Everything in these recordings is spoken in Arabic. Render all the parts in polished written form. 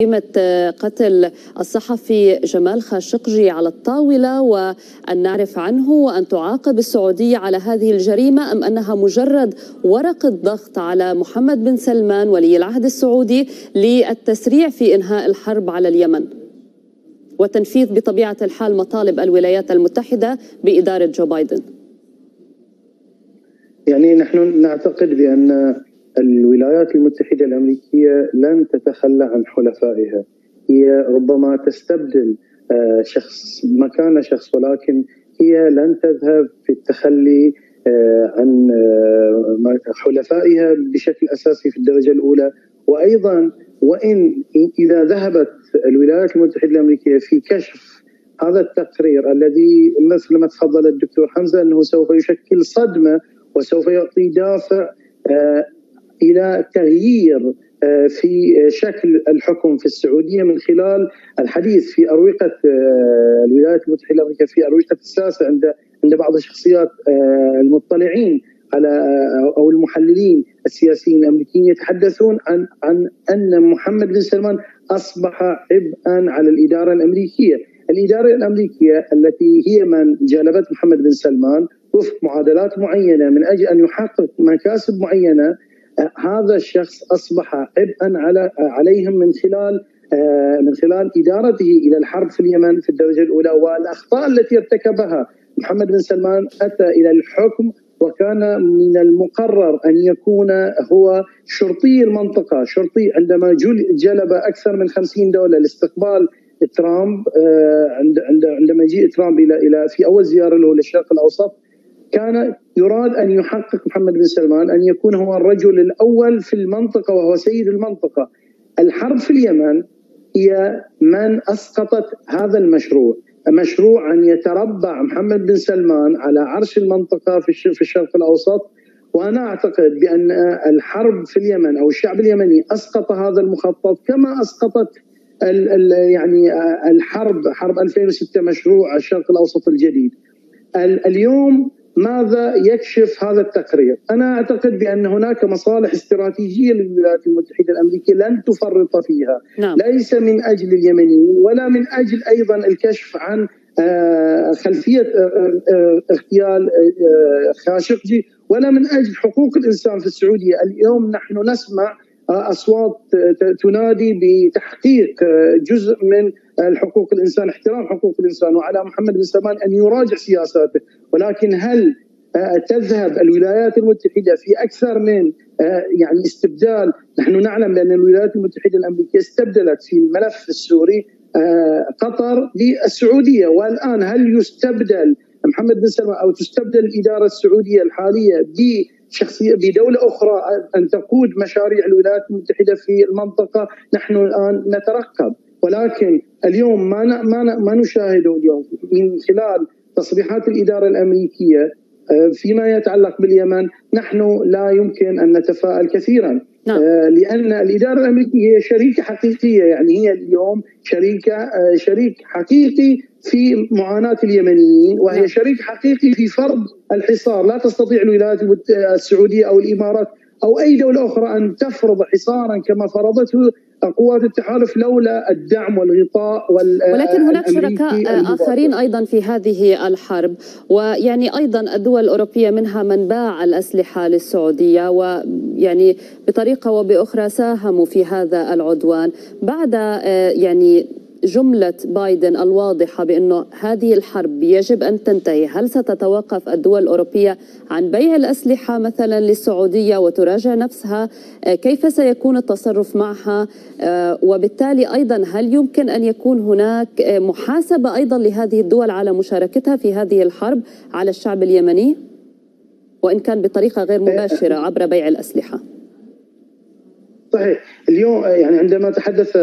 جريمة قتل الصحفي جمال خاشقجي على الطاولة، وأن نعرف عنه وأن تعاقب السعودية على هذه الجريمة، أم أنها مجرد ورقة ضغط على محمد بن سلمان ولي العهد السعودي للتسريع في إنهاء الحرب على اليمن وتنفيذ بطبيعة الحال مطالب الولايات المتحدة بإدارة جو بايدن؟ يعني نحن نعتقد بأن الولايات المتحدة الأمريكية لن تتخلى عن حلفائها. هي ربما تستبدل شخص مكان شخص، ولكن هي لن تذهب في التخلي عن حلفائها بشكل أساسي في الدرجة الأولى. وأيضا وإن إذا ذهبت الولايات المتحدة الأمريكية في كشف هذا التقرير الذي مثل ما تفضل الدكتور حمزة أنه سوف يشكل صدمة وسوف يعطي دافع إلى تغيير في شكل الحكم في السعودية من خلال الحديث في أروقة الولايات المتحدة الأمريكية، في أروقة الساسة عند بعض الشخصيات المطلعين على أو المحللين السياسيين الأمريكيين يتحدثون عن أن محمد بن سلمان أصبح عبئا على الإدارة الأمريكية. الإدارة الأمريكية التي هي من جلبت محمد بن سلمان وفق معادلات معينة من أجل أن يحقق مكاسب معينة، هذا الشخص أصبح عبئا عليهم من خلال إدارته إلى الحرب في اليمن في الدرجة الأولى. والأخطاء التي ارتكبها محمد بن سلمان أتى إلى الحكم وكان من المقرر أن يكون هو شرطي المنطقة، شرطي عندما جلب أكثر من 50 دولة لاستقبال ترامب. عندما يجي ترامب إلى في أول زيارة له للشرق الأوسط، كان يراد أن يحقق محمد بن سلمان أن يكون هو الرجل الأول في المنطقة وهو سيد المنطقة. الحرب في اليمن هي من أسقطت هذا المشروع، مشروع أن يتربع محمد بن سلمان على عرش المنطقة في الشرق الأوسط. وأنا أعتقد بأن الحرب في اليمن أو الشعب اليمني أسقط هذا المخطط كما أسقطت يعني حرب 2006 مشروع الشرق الأوسط الجديد. اليوم ماذا يكشف هذا التقرير؟ أنا أعتقد بأن هناك مصالح استراتيجية للولايات المتحدة الأمريكية لن تفرط فيها. نعم. ليس من أجل اليمنيين ولا من أجل أيضا الكشف عن خلفية اغتيال خاشقجي ولا من أجل حقوق الإنسان في السعودية. اليوم نحن نسمع أصوات تنادي بتحقيق جزء من الحقوق الإنسان، احترام حقوق الإنسان، وعلى محمد بن سلمان أن يراجع سياساته. ولكن هل تذهب الولايات المتحدة في أكثر من يعني استبدال؟ نحن نعلم بأن الولايات المتحدة الأمريكية استبدلت في الملف السوري قطر بالسعودية، والآن هل يستبدل محمد بن سلمان أو تستبدل الإدارة السعودية الحالية شخصية بدولة أخرى أن تقود مشاريع الولايات المتحدة في المنطقة؟ نحن الآن نترقب، ولكن اليوم ما نشاهده اليوم من خلال تصريحات الإدارة الأمريكية فيما يتعلق باليمن. نحن لا يمكن أن نتفائل كثيرا. لأن الإدارة الأمريكية هي شريكة حقيقية، يعني هي اليوم شريك حقيقي في معاناة اليمنيين، وهي شريك حقيقي في فرض الحصار. لا تستطيع الولايات السعودية أو الإمارات أو أي دولة أخرى أن تفرض حصارا كما فرضته قوات التحالف لولا الدعم والغطاء ولكن هناك شركاء آخرين أيضا في هذه الحرب، ويعني أيضا الدول الأوروبية منها من باع الأسلحة للسعودية ويعني بطريقة وبأخرى ساهموا في هذا العدوان. بعد يعني جملة بايدن الواضحة بأنه هذه الحرب يجب أن تنتهي، هل ستتوقف الدول الأوروبية عن بيع الأسلحة مثلا للسعودية وتراجع نفسها؟ كيف سيكون التصرف معها؟ وبالتالي أيضا هل يمكن أن يكون هناك محاسبة أيضا لهذه الدول على مشاركتها في هذه الحرب على الشعب اليمني، وإن كان بطريقة غير مباشرة عبر بيع الأسلحة؟ صحيح. اليوم يعني عندما تحدث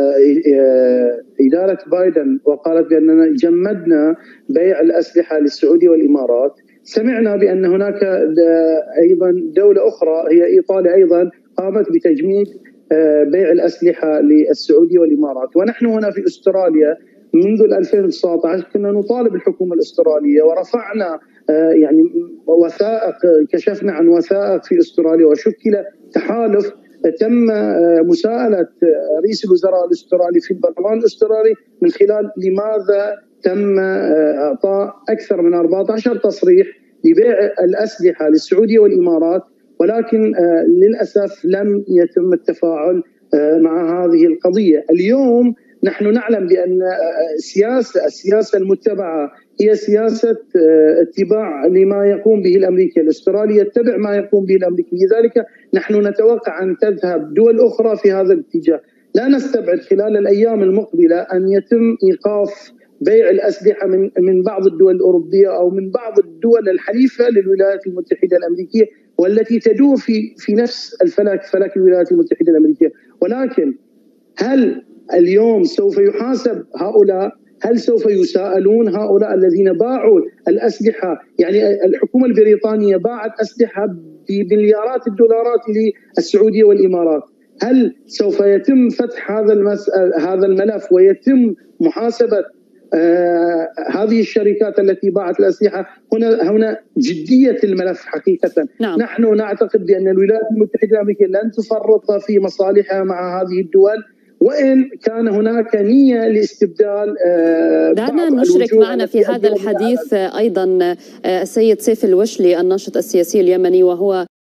إدارة بايدن وقالت بأننا جمدنا بيع الأسلحة للسعودية والإمارات، سمعنا بأن هناك أيضا دولة أخرى هي إيطاليا أيضا قامت بتجميد بيع الأسلحة للسعودية والإمارات. ونحن هنا في أستراليا منذ 2019 كنا نطالب الحكومة الأسترالية ورفعنا يعني وثائق، كشفنا عن وثائق في أستراليا، وشكل تحالف تم مساءلة رئيس الوزراء الاسترالي في البرلمان الاسترالي من خلال لماذا تم إعطاء أكثر من 14 تصريح لبيع الأسلحة للسعودية والإمارات، ولكن للأسف لم يتم التفاعل مع هذه القضية. اليوم نحن نعلم بأن السياسة المتبعة هي سياسة اتباع لما يقوم به الأمريكي، الأسترالي يتبع ما يقوم به الأمريكي، لذلك نحن نتوقع أن تذهب دول أخرى في هذا الاتجاه. لا نستبعد خلال الأيام المقبلة أن يتم إيقاف بيع الأسلحة من بعض الدول الأوروبية أو من بعض الدول الحليفة للولايات المتحدة الأمريكية والتي تدور في نفس فلك الولايات المتحدة الأمريكية. ولكن هل اليوم سوف يحاسب هؤلاء؟ هل سوف يساءلون هؤلاء الذين باعوا الأسلحة؟ يعني الحكومة البريطانية باعت أسلحة بمليارات الدولارات للسعودية والإمارات. هل سوف يتم فتح هذا الملف ويتم محاسبة هذه الشركات التي باعت الأسلحة؟ هنا جدية الملف حقيقة. نعم. نحن نعتقد بأن الولايات المتحدة الأمريكية لن تفرط في مصالحها مع هذه الدول، وإن كان هناك نية لاستبدال دعنا نشرك معنا في هذا الحديث أيضا السيد سيف الوشلي الناشط السياسي اليمني، وهو